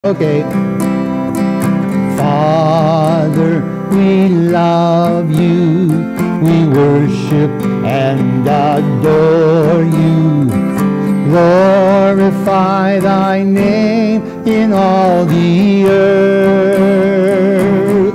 Okay. Father, we love you, we worship and adore you. Glorify thy name in all the earth.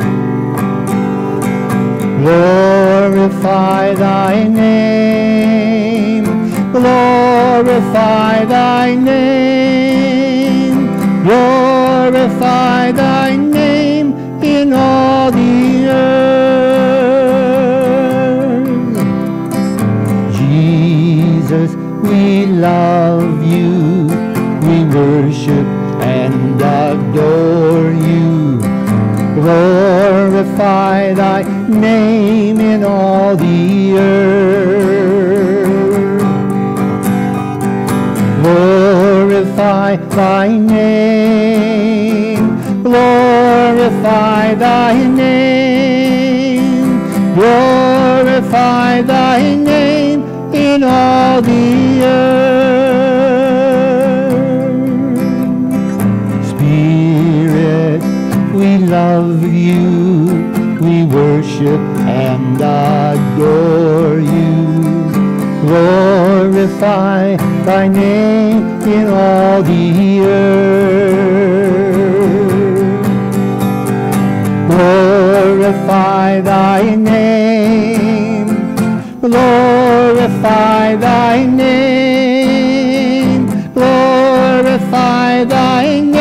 Glorify thy name, glorify thy name, glorify thy name in all the earth. Jesus, we love you, we worship and adore you. Glorify thy name in all the earth. Glorify thy name, glorify thy name, glorify thy name in all the earth. Spirit, we love you, we worship and adore you. Glorify thy name in all the earth. Glorify thy name, glorify thy name, glorify thy name